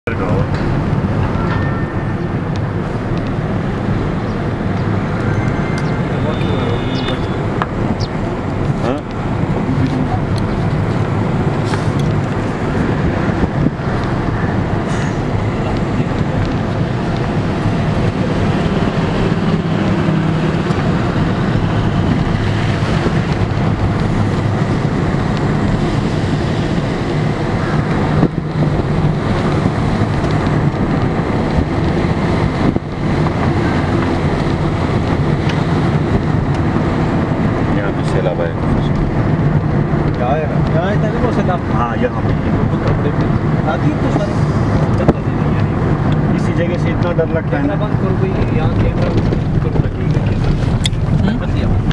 हाँ यहाँ इसी जगह से इतना डर लगता है ना। बंद करो, यहाँ कैमरा करो,